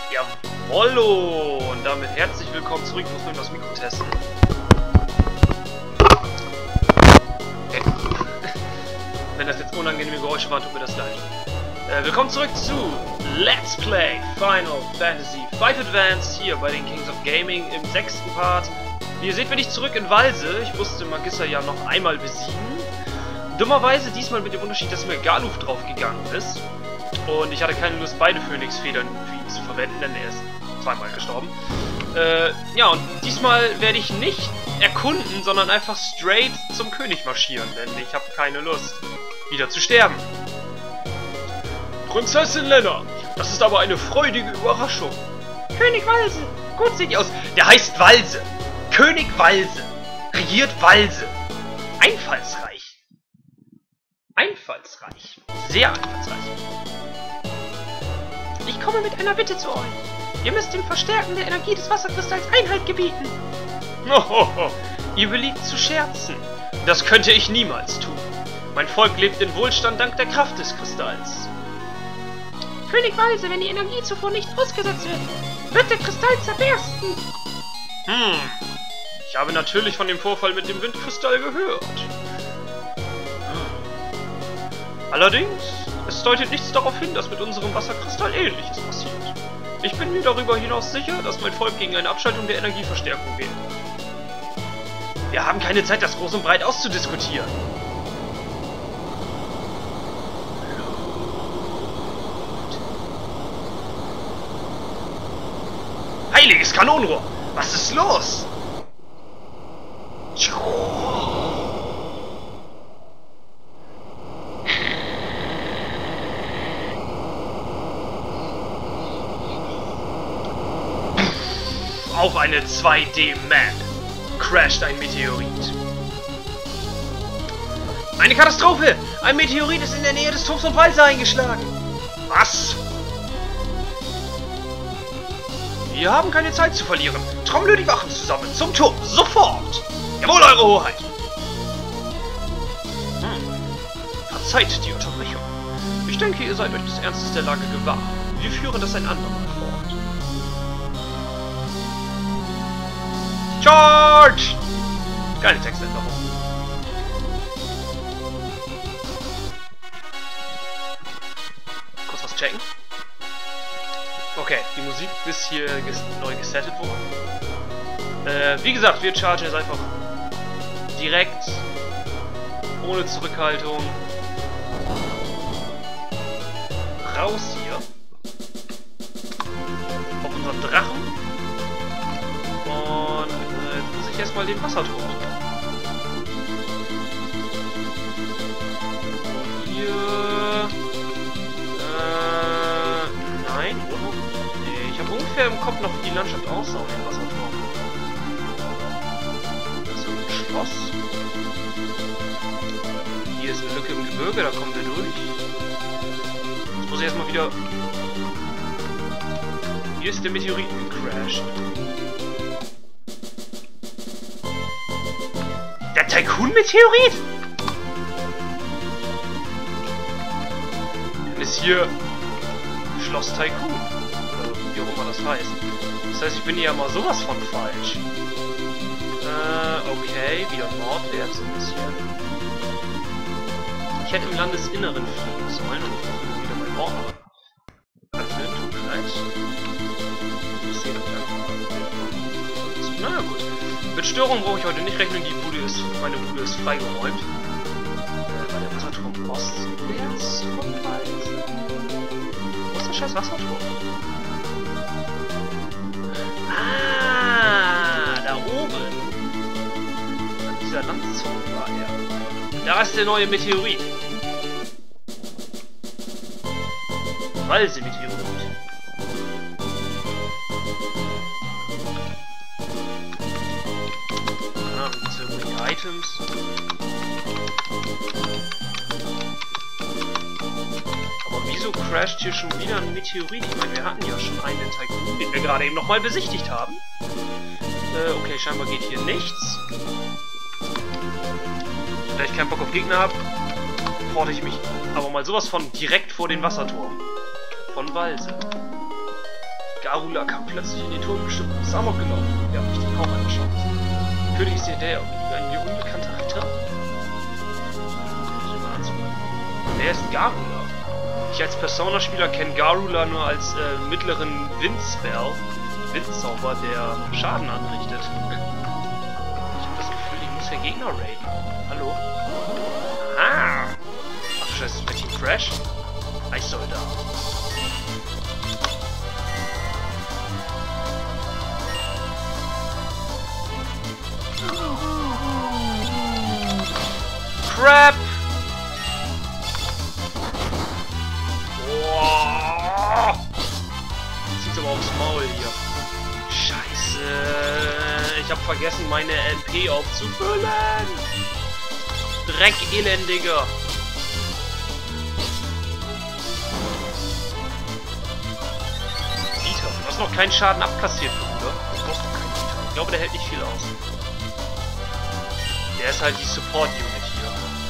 Jawollo! Und damit herzlich willkommen zurück. Ich muss nur das Mikro testen. Wenn das jetzt unangenehme Geräusche waren, tut mir das leid. Willkommen zurück zu Let's Play Final Fantasy V Advance hier bei den Kings of Gaming im 6. Part. Wie ihr seht, bin ich zurück in Valse. Ich musste Magister ja noch einmal besiegen. Dummerweise diesmal mit dem Unterschied, dass mir Galuf draufgegangen ist. Und ich hatte keine Lust, beide Phönix-Federn für ihn zu verwenden, denn er ist zweimal gestorben. Ja, und diesmal werde ich nicht erkunden, sondern einfach straight zum König marschieren, denn ich habe keine Lust, wieder zu sterben. Prinzessin Lena, das ist aber eine freudige Überraschung. König Valse, gut sieht ihr aus. Der heißt Valse. König Valse. Regiert Valse. Einfallsreich. Einfallsreich. Sehr einfallsreich. Ich komme mit einer Bitte zu euch. Ihr müsst dem Verstärken der Energie des Wasserkristalls Einhalt gebieten. Hohoho, ihr beliebt zu scherzen. Das könnte ich niemals tun. Mein Volk lebt in Wohlstand dank der Kraft des Kristalls. König Valse, wenn die Energiezufuhr nicht ausgesetzt wird der Kristall zerbersten. Ich habe natürlich von dem Vorfall mit dem Windkristall gehört. Allerdings, es deutet nichts darauf hin, dass mit unserem Wasserkristall Ähnliches passiert. Ich bin mir darüber hinaus sicher, dass mein Volk gegen eine Abschaltung der Energieverstärkung wählt. Wir haben keine Zeit, das groß und breit auszudiskutieren. Heiliges Kanonenrohr! Was ist los? Auf eine 2D-Map crasht ein Meteorit. Eine Katastrophe! Ein Meteorit ist in der Nähe des Turms von Valse eingeschlagen. Was? Wir haben keine Zeit zu verlieren. Trommle die Wachen zusammen. Zum Turm. Sofort! Jawohl, Eure Hoheit! Verzeiht die Unterbrechung. Ich denke, ihr seid euch des Ernstes der Lage gewahr. Wir führen das ein andermal fort. Charge! Keine Textänderung. Kurz was checken. Okay, die Musik ist hier neu gesettet worden. Wie gesagt, wir chargen jetzt einfach direkt, ohne Zurückhaltung, raus hier auf unseren Drachen. Und jetzt muss ich erstmal den Wasserturm machen. Hier. Nein, oder? Nee, ich habe ungefähr im Kopf noch, wie die Landschaft aussah und den Wasserturm. Das ist ein Schloss. Hier ist eine Lücke im Gebirge, da kommen wir durch. Jetzt muss ich erstmal wieder. Hier ist der Meteorit gecrashed. Der Tycoon-Meteorit? Dann ist hier Schloss Tycoon. Oder wie auch immer das heißt. Das heißt, ich bin hier ja mal sowas von falsch. Okay, wieder nordwärts ein bisschen. Ich hätte im Landesinneren fliegen sollen und ich muss immer wieder mein Ordner öffnen. Tut mir leid. Ich sehe das einfach. Na gut. Mit Störungen brauche ich heute nicht rechnen, meine Bude ist freigeräumt. Weil der Wasserturm ostwärts von Valse. Wo ist der scheiß Wasserturm? Ah, da oben. An dieser Landzunge war er. Da ist der neue Meteorit. Valse-Meteorit. Items. Aber wieso crasht hier schon wieder ein Meteorit? Ich meine, wir hatten ja schon einen Tycoon, den wir gerade eben nochmal besichtigt haben. Okay, scheinbar geht hier nichts. Da ich keinen Bock auf Gegner habe, porte ich mich aber mal sowas von direkt vor den Wasserturm von Valse. Garula kam plötzlich in den Turm bestimmt und ist Amok gelaufen. Wir haben nicht den Kaum angeschaut. König ist dir der ein mir unbekannter Ritter? Wer ist Garula? Ich als Persona-Spieler kenne Garula nur als mittleren Windspell. Windzauber, der Schaden anrichtet. Ich habe das Gefühl, ich muss der Gegner raiden. Hallo? Ah! Ach scheiße, ist Team Fresh? Eissoldat. Crap! Boah! Zieht's aber aufs Maul hier. Scheiße! Ich hab vergessen, meine MP aufzufüllen! Dreck, elendiger! Dieter, du hast noch keinen Schaden abkassiert, Bruder. Du brauchst noch keinen Dieter. Ich glaube, der hält nicht viel aus. Der ist halt die Support-Unit hier.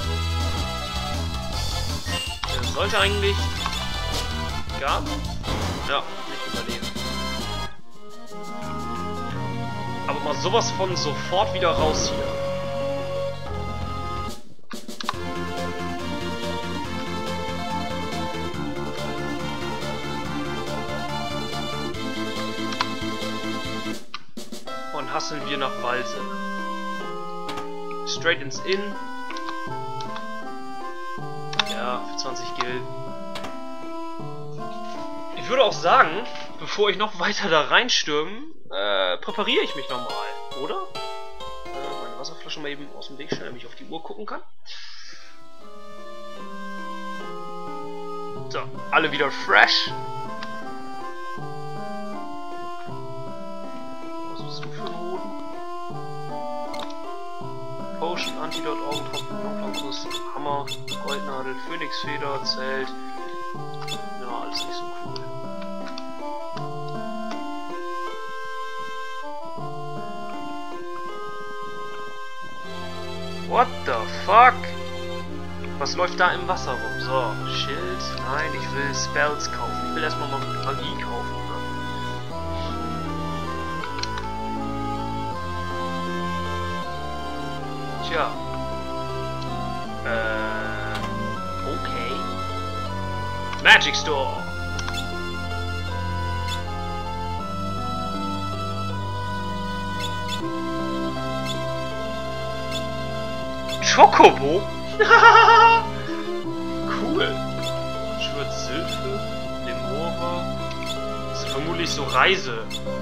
Der sollte eigentlich gar nicht überleben. Aber mal sowas von sofort wieder raus hier. Und hasseln wir nach Walse. Straight ins Inn. Ja, für 20 Gil. Ich würde auch sagen, bevor ich noch weiter da reinstürme, präpariere ich mich nochmal, oder? Meine Wasserflasche mal eben aus dem Weg stellen, damit ich auf die Uhr gucken kann. So, alle wieder fresh. Was bist du für ein Hoden? Potion, Antidote, Augentropfen, Blumenflankus, Hammer, Goldnadel, Phönixfeder, Zelt. Ja, alles nicht so cool. What the fuck? Was läuft da im Wasser rum? So, Schild. Nein, ich will Spells kaufen. Ich will erstmal mal Magie kaufen. Tja. Okay. Magic Store. Chocobo? Cool. Schwert Sylphe, Lemora. Das ist vermutlich so Reise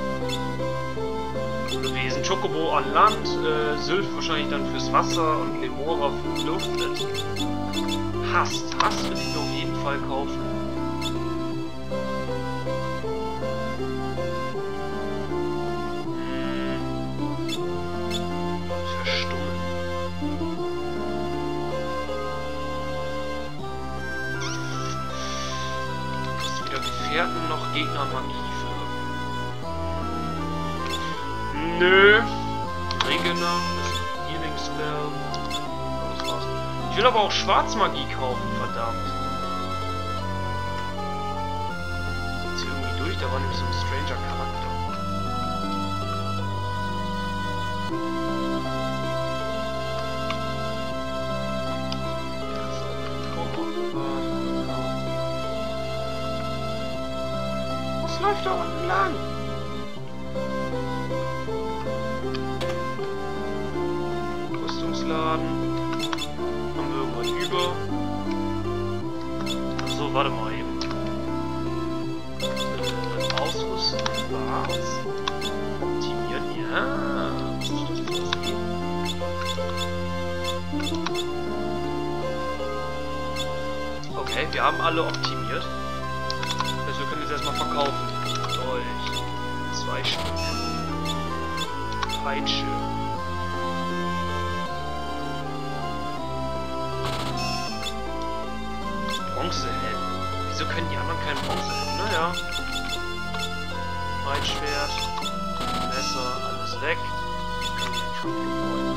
gewesen. Chocobo an Land, Sylph wahrscheinlich dann fürs Wasser und Lemora für die Luft. Hast will ich mir auf jeden Fall kaufen. Verstummen. Ist weder Gefährten noch Gegner Magie für. Nö. Regener, Healing Spell. Das war's. Ich will aber auch Schwarzmagie kaufen, verdammt. Ist hier irgendwie durch, da war nämlich so ein stranger Charakter. Was läuft da unten lang? Rüstungsladen. Haben wir irgendwann über. So, warte mal eben. Ausrüsten, was? Optimieren, ja. Okay, wir haben alle optimiert. Also wir können jetzt erstmal verkaufen. Dolch. 2 Stück. Peitsche. Bronzehelm. Wieso können die anderen keinen Bronzehelm? Naja. Breitschwert. Messer. Alles weg. Ich kann den Kampf gebräunen.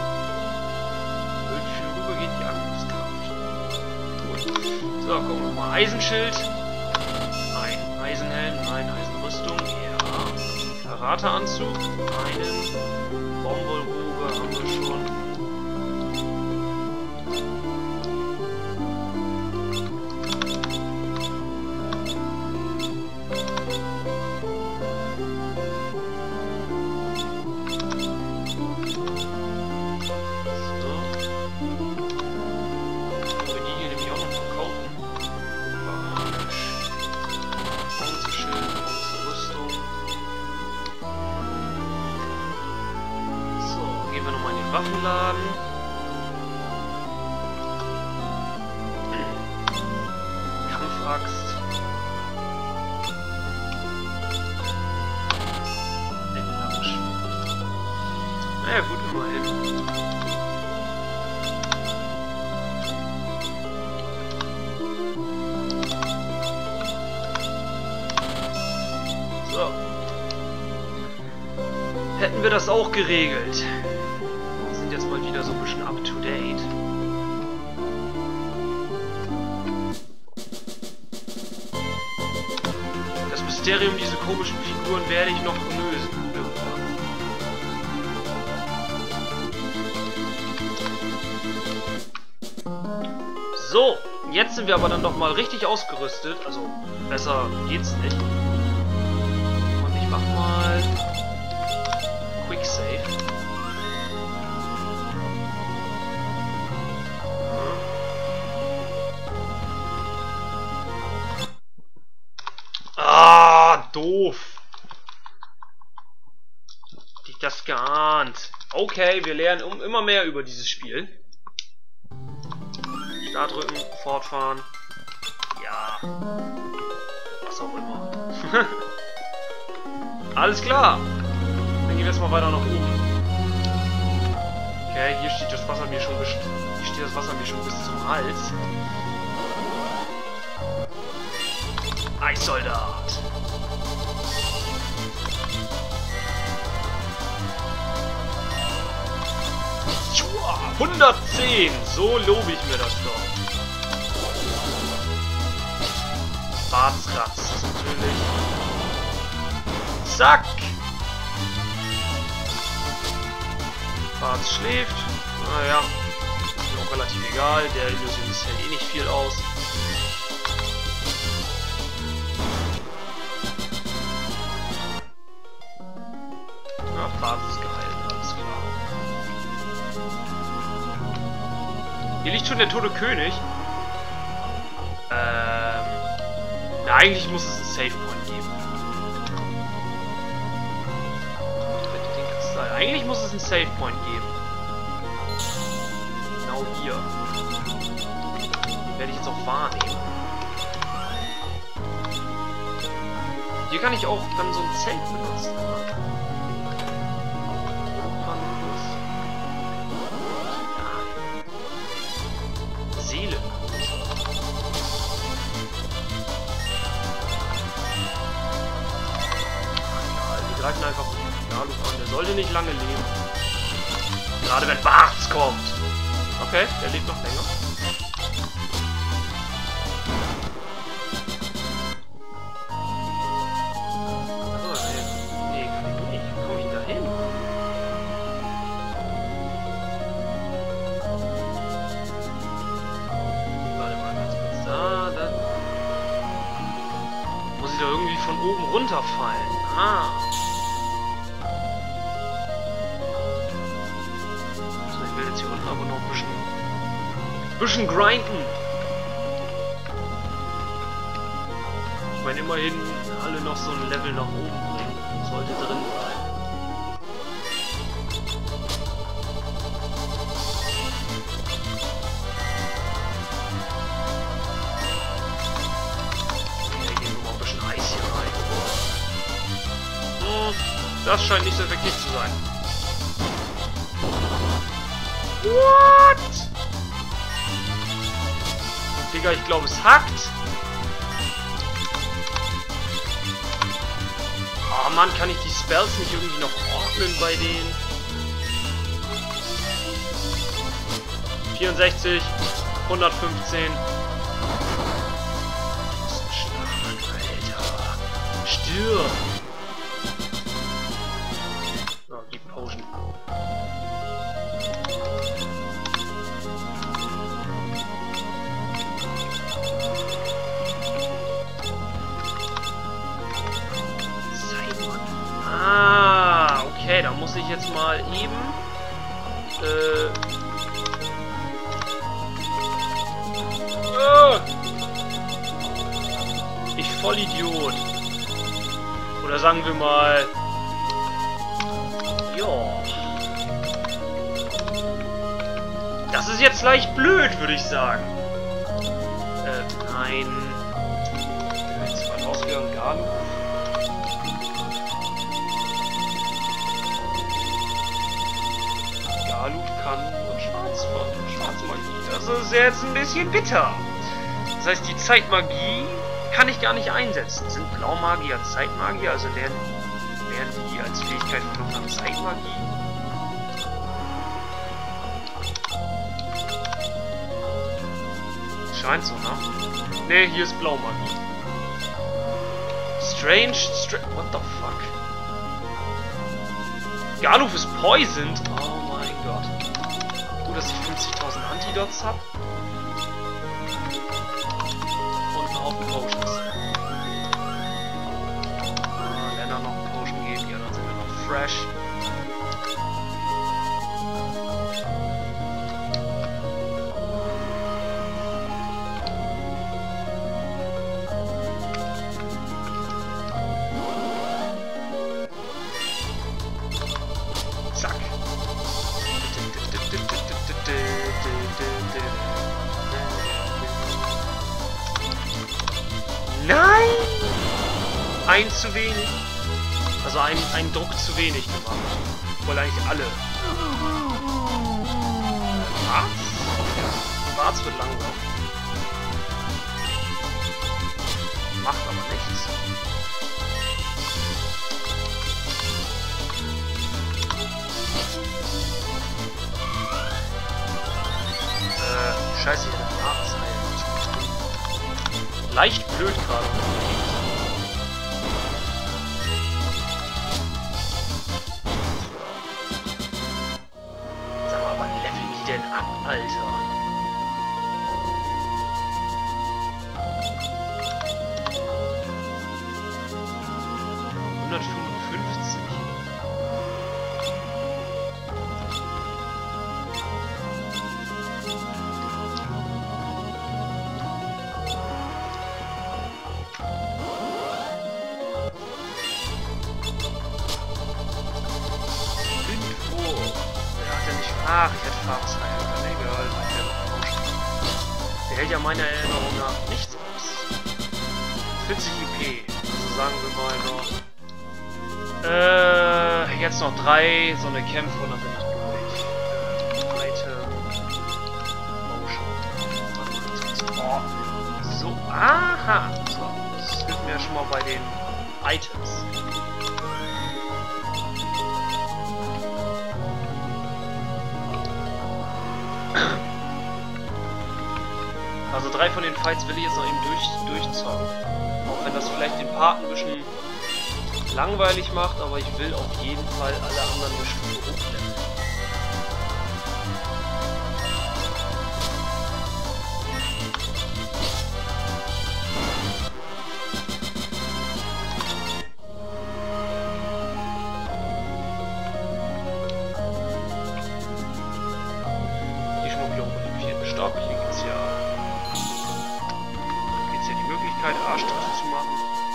Wird für rübergehend die Angriffskraft. Gut. So, gucken wir mal. Eisenschild. Nein. Eisenhelm. Nein. Eisenrüstung. Karateanzug. Einen. Baumwollrobe haben wir schon. Waffenladen. Kampfaxt. Naja gut, immerhin. So. Hätten wir das auch geregelt. Jetzt mal wieder so ein bisschen up to date. Das Mysterium dieser komischen Figuren werde ich noch lösen. Irgendwann. So, jetzt sind wir aber dann doch mal richtig ausgerüstet. Also, besser geht's nicht. Und ich mach mal Quick Save. Doof. Hätte ich das geahnt. Okay, wir lernen immer mehr über dieses Spiel. Start drücken, fortfahren. Ja. Was auch immer. Alles klar. Dann gehen wir jetzt mal weiter nach oben. Okay, hier steht das Wasser mir schon bis zum Hals. Eissoldat. 110! So lobe ich mir das doch. Bartsratz, natürlich. Zack! Barts schläft. Naja, ist mir auch relativ egal. Der Illusionist hält eh nicht viel aus. Ja, Barts ist geheilt, alles klar. Hier liegt schon der tote König. Na, eigentlich muss es einen Save-Point geben. Eigentlich muss es einen Save-Point geben. Genau hier. Den werde ich jetzt auch wahrnehmen. Hier kann ich auch dann so ein Zelt benutzen. Seele. Wir greifen einfach Nalu an. Der sollte nicht lange leben. Gerade wenn Barts kommt. Okay, der lebt noch länger. Nee, kann ich nicht. Wie komme ich da hin? Warte mal ganz kurz. Da. Muss ich da irgendwie von oben runterfallen. Ah. Hier unten aber noch ein bisschen grinden. Ich meine, immerhin alle noch so ein Level nach oben bringen. Sollte drin bleiben. Okay, gehen wir mal ein bisschen Eis hier rein. Das scheint nicht so effektiv zu sein. What? Digga, ich glaube, es hackt. Oh Mann, kann ich die Spells nicht irgendwie noch ordnen bei denen? 64, 115. Das ist stark, Alter. Stirb. muss ich jetzt mal eben... Ich Vollidiot. Oder sagen wir mal... Ja. Das ist jetzt leicht blöd, würde ich sagen. Nein. Jetzt mal rausgehören, Garden. Galuf kann und Schwarzmagie. Das ist jetzt ein bisschen bitter. Das heißt, die Zeitmagie kann ich gar nicht einsetzen. Sind Blaumagier Zeitmagier? Also lernen die als Fähigkeit von einer Zeitmagie? Scheint so, ne? Ne, hier ist Blaumagie. What the fuck? Galuf ist poisoned? Oh mein Gott. Gut, dass ich 50.000 Antidots habe. Und einen Haufen Potions. Lennart noch eine Potion geben, ja, dann sind wir noch fresh. Zack. Nein! Eins zu wenig. Also ein Druck zu wenig gemacht. Obwohl eigentlich alle. Schwarz wird langsam. Macht aber nichts. Scheiße, ich hab Schwarz. Leicht blöd gerade. Sag mal, wann leveln die denn ab, Alter? Ach, ich hätte Farbsheil, aber egal, der hält ja meiner Erinnerung nach nichts aus. 40 EP, also sagen wir mal noch. Jetzt noch 3, so eine Kämpfe und dann bin ich durch. Item. Motion. Oh. So, aha! So, das hilft mir ja schon mal bei den Items. Also 3 von den Fights will ich jetzt noch eben durchzocken. Auch wenn das vielleicht den Part ein bisschen langweilig macht, aber ich will auf jeden Fall alle anderen eine Stufe hochleveln. Hier schon mal wieder über den 4. Stock. Hier gibt's ja die Möglichkeit, Arschtritte zu machen.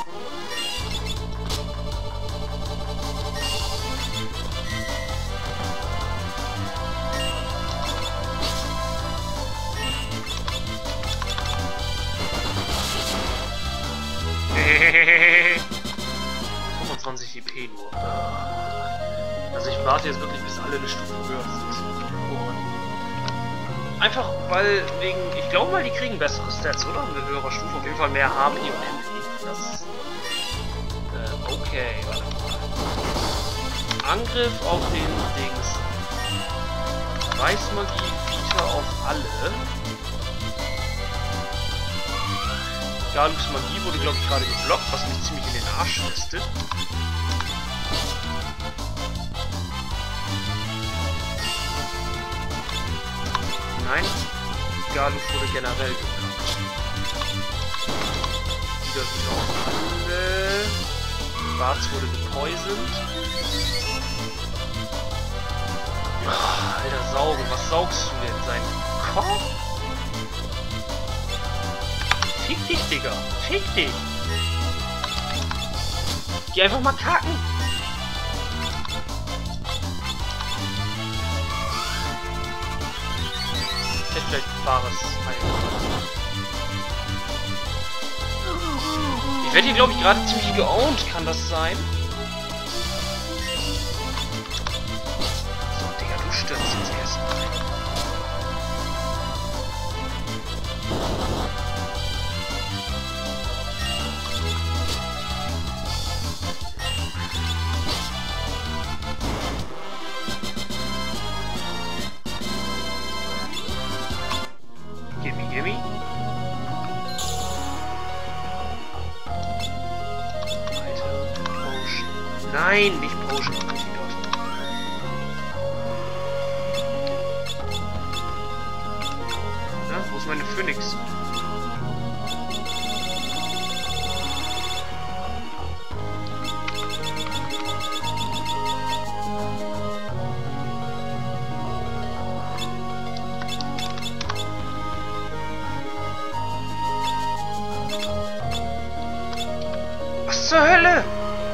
Hehehehe. 25 EP nur. Also ich warte jetzt wirklich, bis alle eine Stufe höher sind. Und einfach weil ich glaube mal, die kriegen bessere Stats, oder? Eine höhere Stufe, auf jeden Fall mehr HP und MP. Das ist... okay, warte mal. Angriff auf den Dings. Weißmagie, Vita auf alle. Galufs Magie wurde, glaube ich, gerade geblockt, was mich ziemlich in den Arsch lästet. Nein, Galuf wurde generell geblockt. Wieder auf alle. Schwarz wurde gepoisoned. Oh, Alter, saugen. Was saugst du denn? Sein Kopf? Fick dich, Digga. Fick dich. Geh einfach mal kacken. Vielleicht wahres Heil. Ich werde hier, glaube ich, gerade ziemlich geowned. Kann das sein? So, Digga, du stürzt jetzt erstmal rein. Gimme. Alter, Potion. Nein, nicht Potion. Na, wo ist meine Phoenix? Was zur Hölle?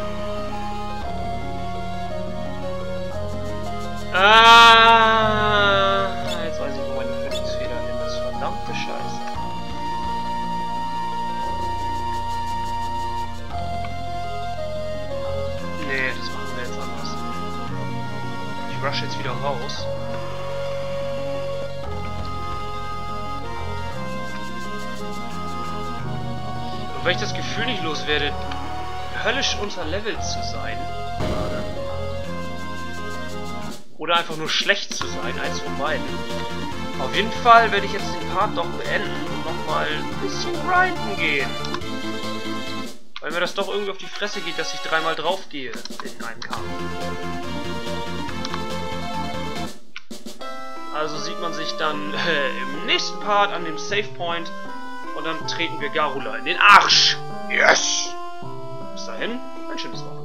Jetzt weiß ich, wo meine Phoenix-Feder hin ist. Verdammte Scheiße. Nee, das machen wir jetzt anders. Ich rush jetzt wieder raus. Und weil ich das Gefühl nicht loswerde, höllisch unterlevelt zu sein. Oder einfach nur schlecht zu sein, eins von beiden. Auf jeden Fall werde ich jetzt den Part doch beenden und nochmal ein bisschen grinden gehen. Weil mir das doch irgendwie auf die Fresse geht, dass ich dreimal drauf gehe in einem Kampf. Also sieht man sich dann im nächsten Part an dem Save Point und dann treten wir Garula in den Arsch. Yes! Bis dahin, ein schönes Wochenende.